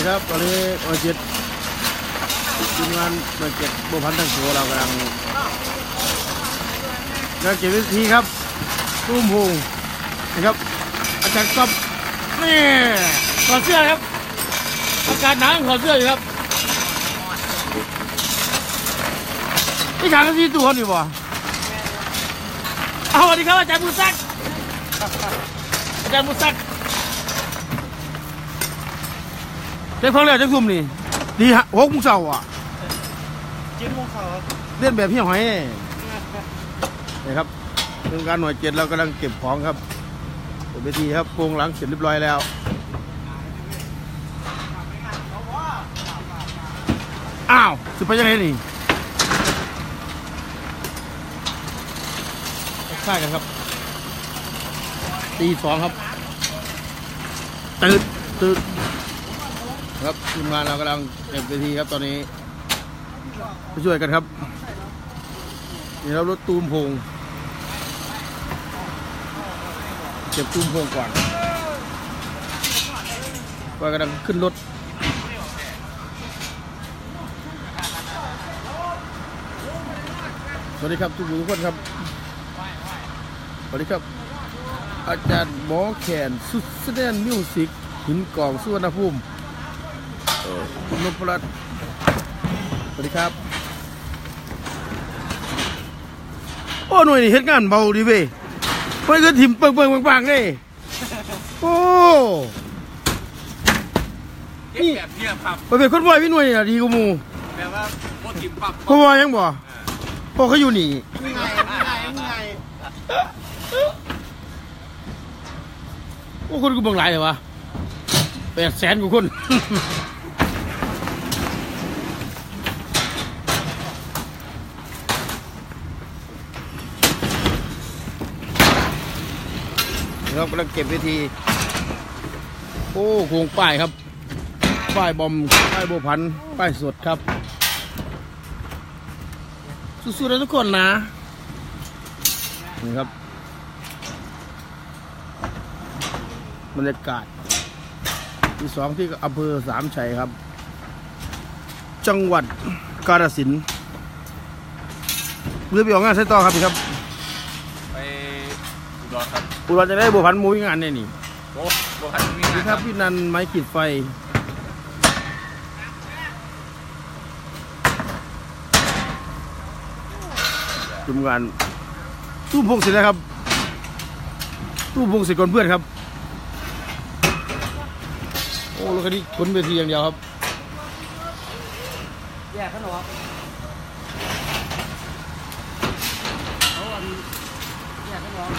ครับตอนนี้เจ็ดทีมงานเจ็ดบัวพันธ์ทั้งตัวเรากำลังเก็บวิธีครับตุ้มพงนะครับอาจารย์ก๊อฟนี่ถอดเสื้อครับอากาศหนาวถอดเสื้ออยู่ครับนี่ฉากที่ตัวนี่บ่เอาสวัสดีครับอาจารย์มูซักอาจารย์มูซักเด็กฟังเลยจะซุ่มนี่ดีฮะ6 โมงเช้าอ่ะ7 โมงเช้าเล่นแบบพี่หอยนี่ครับโครงการหน่วย7เรากำลังเก็บของครับเวทีครับโครงหลังเสร็จเรียบร้อยแล้วอ้าวจะไปยังไงนี่ใช่กันครับตี 2ครับตื่นครับทีมงานเรากำลังเก็บเวทีครับตอนนี้ไปช่วยกันครับนี่เรารถตูมพงเก็บตูมพงก่อนก็กำลังขึ้นรถสวัสดีครับทุกคนครับสวัสดีครับอาจารย์หมอแขนสุดแสดงมิวสิกหินกองสุวรรณภูมิคุณนพรัตน์สวัสดีครับโอ้หน่วยนี่เฮ็ดงานเบาดีเว้ยไม่ก็ถิ่มเปิงเลยโอ้นี่แบบเนี้ยครับไปเป็นคนบ่อยพี่หน่วยนี่ดีกว่าหมู่แปลว่าโคตรถิ่มปั๊บคนบ่อยยังบ่พวกเขาอยู่นี่โอ้คนกูบังหลายเลยวะ800,000 กว่าคนเรากำลังเก็บเวทีโอ้โครงป้ายครับป้ายบอมป้ายบัวพันธ์ป้ายสดครับสู้ๆนะทุกคนนะนี่ครับบรรยากาศที่ 2ที่อำเภอสามชัยครับจังหวัดกาฬสินธุ์เรือไปออกงานใช้ต่อครับพี่ครับไปอุดรครับอุดรจะได้บัวพันธ์มูยงานเนี่ยนี่บัวพันธ์มีงานครับพี่นันไม้ขีดไฟทำงานตู้พงศิษย์นะครับตู้พงศิษย์ก่อนเพื่อนครับโอ้รถคันนี้ขนเวทีอย่างเดียวครับแย่ขนมแย่ขนม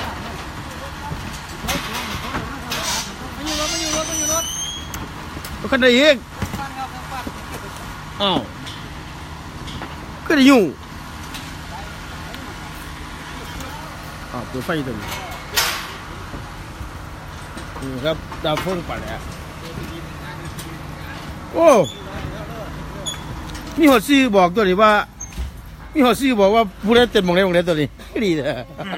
มันอยู่รถรถคันไหนเองอ้าวก็ได้ยุ่งเปิดไฟตึงนี่ครับดาวพุ่งไปแล้วโอ้มีหัวซี่บอกตัวนี้ว่ามีหัวซี่บอกว่าผู้ใดเต็มมองได้ตัวนี้ดีเลย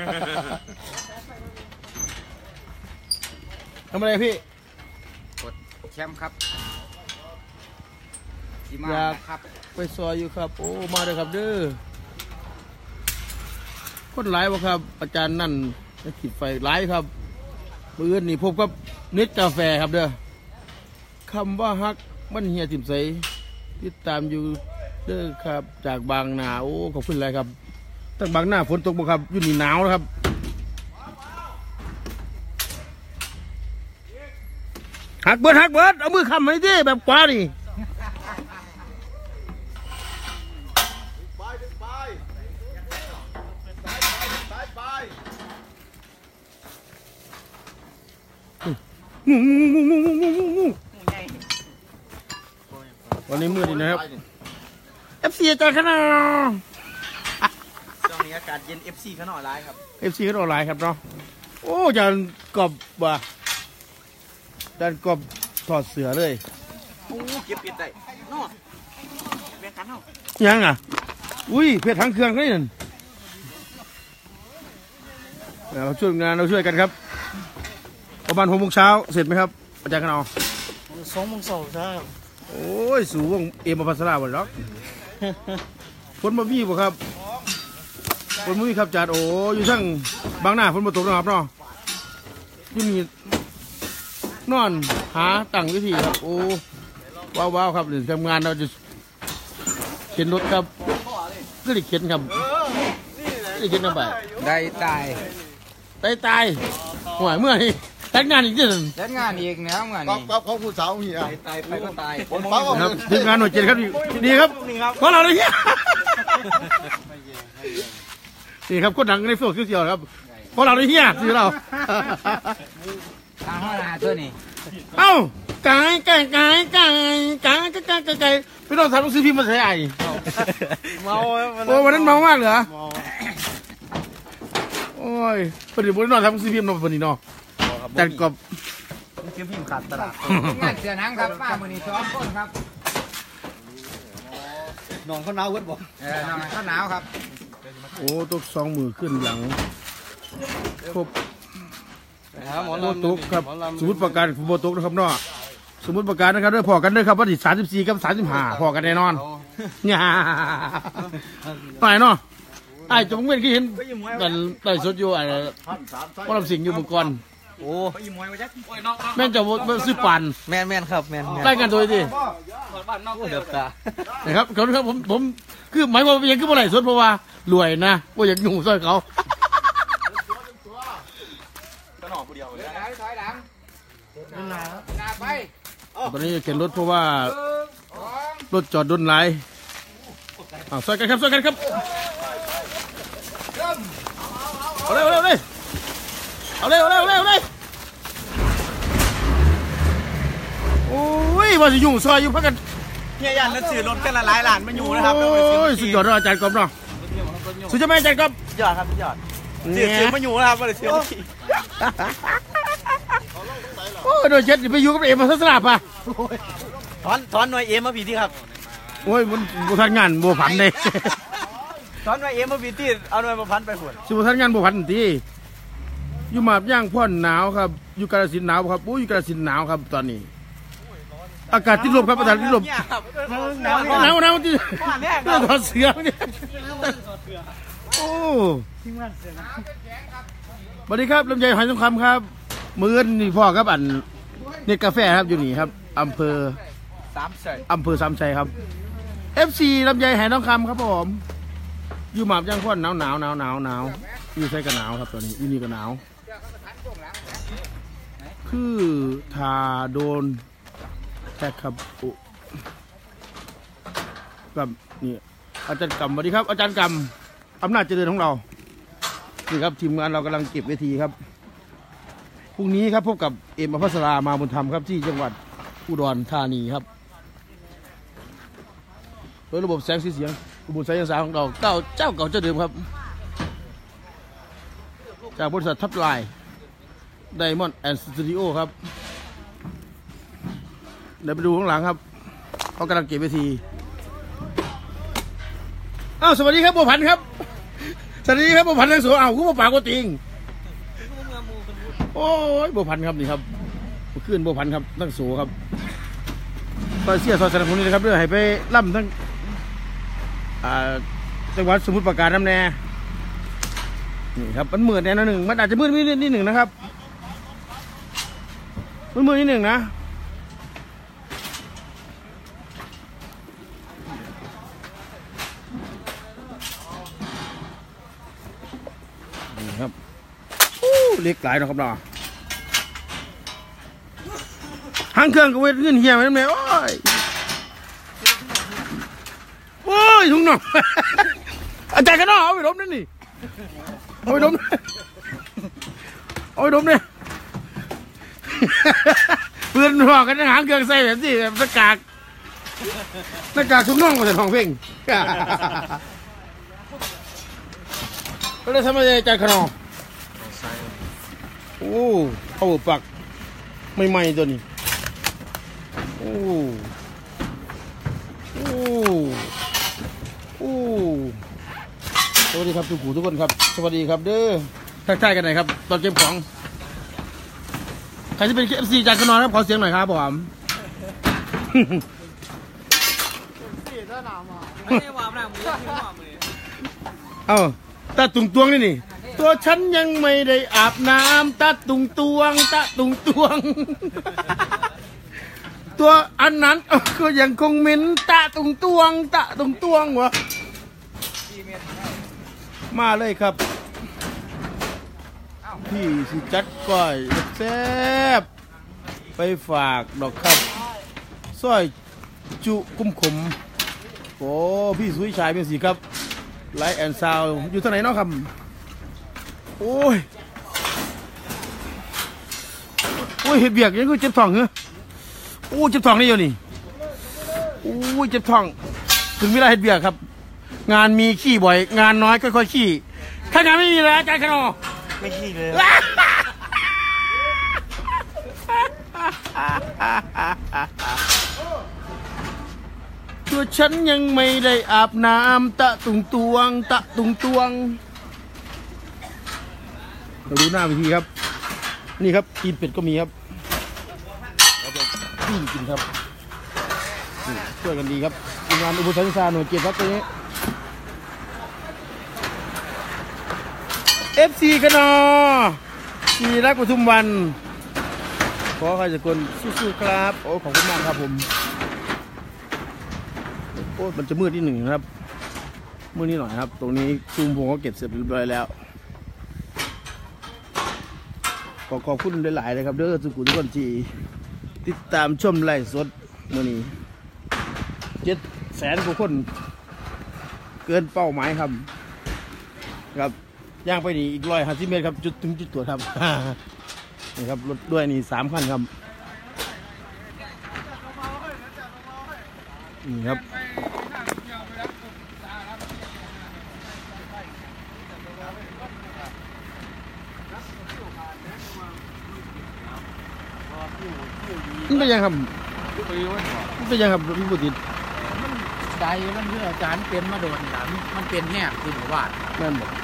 ทำอะไรพี่กดแชมป์ครับอยากไปซอยอยู่ครับโอ้มาเลยครับเด้อคนหลายวะครับอาจารย์นั่นขีดไฟหลายครับมือนี่พบกับเน็ตกาแฟครับเด้อคำว่าฮักมันเฮียถิ่มใสติดตามอยู่เด้อครับจากบางนาโอ้ขอบคุณเลยครับตั้งบางนาฝนตกบ่ครับอยู่นี่หนาวนะครับหักเบิดเอามือค้ำให้ดิแบบกว่านี่วันนี้มืดดีนะครับ FC อาจารย์ขนาดช่วงนี้อากาศเย็น FC ขนาดร้ายครับ FC ขนาดร้ายครับเนาะโอ้อาจารย์กบว่ะอาจารย์กบถอดเสื้อเลยโอ้เก็บปิดได้นอแบ่งกันเนาะยังอ่ะอุ้ยเพชรทั้งเครื่องนี่นั่นเราช่วยงานเราช่วยกันครับประมาณ6 โมงเช้าเสร็จไหมครับอาจารย์ขนาด 2 โมงเช้าใช่โโอ้ยสูงเอ็มพัสราบ่หรอกฝนมามีบ่ครับฝนมามีครับจานโอ้อยู่ทั้งบางหน้าฝนมาตกนะครับเนาะอยู่นี่นอนหาตั้งวิธีครับโอ้ว้าวครับเดี๋ยวทำงานเราจะเข็นรถครับก็ได้เข็นครับได้เข็นกันไปได้ตายตายหัวเมื่อนี่แต่งงานอีกทีหนึ่งจัดงานอีกนะครับงานก๊อนี้ฟเขาผู้สาวเฮียตายไปก็ตายผมปั๊บครับทีมงานหน่วยเจ็ดครับดีครับเพราะเราเลยเนี่ยนี่ครับคนดังในโซเชียลครับเพราะเราเลยเนี่ยคือเราทางห้องนาตัวนี้เอ้าไก่พี่น้องทำหนังสือพิมพ์มาใส่ไอ้เมาโอ้วันนั้นเมามากเหรอโอ้ยพอดีบุญนอนทำหนังสือพิมพ์นอนพอดีเนาะจัดกบซื้อพิมพ์ขาดตลาดงานเสือหนังครับป้ามือนี้ซ้อมต้นครับนอนเขาหนาวเว้ยบอกนอนข้าวหนาวครับโอ้ตก2 มือขึ้นหลังครบโบตุกครับสมุดประการโบตุกนะครับเนาะสมุดประการนะครับด้วยพอกันด้วยครับวันที่34กับ35พอกันแน่นอนเนี่ยไปเนาะไอ้จงเว้นที่เห็นกันไต่สดอยู่ไอ้ว่าลำสิงอยู่มังกรโอ้ยมวยมาจักแม่นจะซื้อปั่นแม่นครับแม่นได้กันโดยดิเดือบตานะครับเขาครับผมคือหมายว่ายังคือบ่ไหลสดเพราะว่ารวยนะว่าอยากยุ่งซอยเขาก็หนอผู้เดียวเลยถอยหลังหน้าไปตอนนี้เข็นรถเพราะว่ารถจอดโดนไหลซอยกันครับเอาเร็วโอ้ยว่าจะยุ่งซอยอยู่พักกันเฮียยันแล้วซื้อรถกันละหลายล้านมาอยู่นะครับโอ้ยสุดยอดเลยอาจารย์กบเนาะสุดยอดไหมอาจารย์กบยอดครับยอดซื้อมาอยู่นะครับมาเลยซื้อโอ้ยโดยเช็ดไปอยู่กับเอ็มมาสลับอ่ะถอนหน่วยเอ็มมาผีที่ครับโอ้ยมันบุทันงานบัวผันเลยถอนหน่วยเอ็มมาผีที่เอาหน่วยมาพันไปผุดสิบุทันงานบัวผันทีอยู่มาบย่างพ่อนหนาวครับอยู่กาฬสินธุ์หนาวครับอยู่กาฬสินธุ์หนาวครับตอนนี้ อากาศติดลบครับอากาศติดลบหนาวที่ถอดเสื้อเนี่ยโอ้สวัสดีครับลำไยหอยทองคำครับมื้อนี่พ่อครับอันเน็ตกาแฟครับอยู่นี่ครับอำเภอสามชัยครับ FC ลำไยหอยทองคำครับผมอยู่หมาบย่างพ่อนหนาวอยู่ใส่กันหนาวครับตอนนี้อยู่นี่ก็หนาวคือทาโดนแท็กครับกับนี่อาจารย์กำสวัสดีครับอาจารย์กำอำนาจเจริญของเรานี่ครับทีมงานเรากำลังเก็บเวทีครับพรุ่งนี้ครับพบกับเอ็มอภัสรามาบุญธรรมครับที่จังหวัดอุดรธานีครับโดยระบบแสงสีเสียงระบบแสงสายของเราเจ้าเก่าเจ้าเดิมครับจากบริษัททับไลน์ไดมอนด์แอนด์สตูดิโอครับเดี๋ยวไปดูข้างหลังครับเขากำลังเก็บเวทีอ้าวสวัสดีครับบัวพันธ์ครับสวัสดีครับบัวพันธ์ทั้งสองอ้าวคุณบัวป่าก็ติงโอ้ยบัวพันธ์ครับนี่ครับขึ้นบัวพันธ์ครับทั้งสูครับซอยเสียซอยสนับสนุนนะครับเพื่อให้ไปล่ำทั้งจังหวัดสมุทรปราการน้ำแน่นี่ครับมันมืดแน่นอนหนึ่งมันอาจจะมืดนิดหนึ่งนะครับมืดนิดหนึ่งนะนี่ครับเล็กหลายนะครับเนาะหางเครื่องก็เวทเงินเฮียไปนั่นแหละโอ้ยถุงน่องอาจารย์กันเนาะเอาไปดมนั่นนี่เอาไปดมเนี่ยเพื่อนหอกกันหางเครื่องใส่แบบนี้แบบหน้ากากถุงน่องมาใส่ทองเพ่งก็เลยทำอะไรอาจารย์กันเนาะโอ้เอาปักใหม่ๆตัวนี้โอ้สวัสดีครับทุกผู้ทุกคนครับสวัสดีครับเด้อทักทายกันหน่อยครับตอนเก็บของใครจะเป็น FC จานขนอนครับขอเสียงหน่อยครับผมไม่ได้ว่าหน้ามือที่ว่ามือเอ้าตาตุงตวงนี่ตัวฉันยังไม่ได้อาบน้ำตาตุงตวงตาตุงตวง ตัวอันนั้นก็ยังคงเหม็นตาตุงตวงตาตุงตวงวะมาเลยครับพี่สิจัดก้อยแซ่บไปฝากดอกครับซอยจุกุ้มขมโอ้พี่สุยชายเป็นสีครับไลท์แอนด์ซาวอยู่ทางไหนเนาะครับโอ้ยเห็ดเบียกยังก็เจ็บท้องเหรอโอ้เจ็บท้องนี่อยู่นี่โอ้ยเจ็บท้องถึงเวลาเห็ดเบียกครับงานมีขี้บ่อยงานน้อยค่อยๆขี้ถ้างานไม่มีแล้วอาจารย์ขนอไม่ขี้เลยตัวฉันยังไม่ได้อาบน้ำตะตุงตวงตะตุงตวงเราดูหน้าวิธีครับนี่ครับกินเป็ดก็มีครับเราจะกินครับช่วยกันดีครับงานอุปถัมภ์ศาสตร์หน่วยเกียรติครับตัวนี้ FC กันนอทีรักปทุมวันขอใครจะคนสู้ๆครับโอ้ขอบคุณมากครับผมโอ้มันจะมืดนิดหนึ่งนะครับมืดนิดหน่อยครับตรงนี้ซูมผมก็เก็บเสร็จเรียบร้อยแล้วขอบคุณหลายๆเลยครับเด้อทุกคนที่ติดตามชมไลฟ์สดมื้อนี้700,000 กว่าคนเกินเป้าหมายครับย่างไปนี่อีก150 เมตรครับจุดถึงจุดตรวจครับ นี่ครับรถด้วยนี่3 คันครับนี่ครับมันเป็นยังครับมันเป็นยังครับพี่บุตรใจมันเพื่ออาจารย์เป็นมาโดนหลังมันเป็นแห้งคือหมู่บ้านแม่นบอก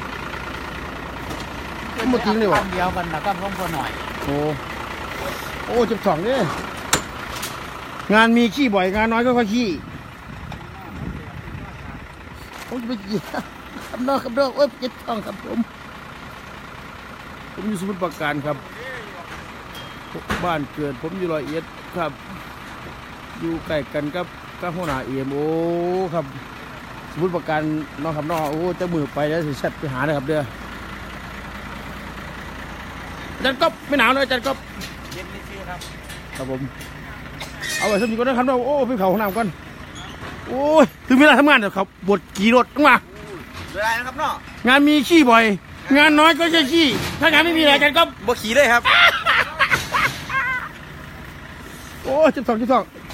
หมดทิ้งเลยวะเดียวกันแล้วก็พ้องพอหน่อยโอ้เจ็บท้องเนี่ยงานมีขี้บ่อยงานน้อยก็ค่อยขี้ผมจะไปขี้ครับน้องครับน้องเจ็บท้องครับผมอยู่สมุทรปราการครับบ้านเกิดผมอยู่100 เอ็ดครับอยู่ใกล้กันกับหัวหน้าEMOครับสมุทรปราการน้องครับน้องโอ้จะมือไปแล้วสิชัดไปหาเลยครับเด้ออาจารย์ก๊อบไม่หนาวเลยอาจารย์ก๊อบเย็นนิดนึงครับครับผมเอาไว้สมิก่อนนะครับโอ้พี่เขาห้องน้ำก่อนโอ้ยถึงเวลาทำงานเดี๋ยวเขาบดขี่รถมาเวลานะครับเนาะงานมีขี้บ่อยงานน้อยก็ใช่ขี้ถ้างานไม่มีอะไรกันก็บ่ขี่เลยครับโอ้เจ็บท้อง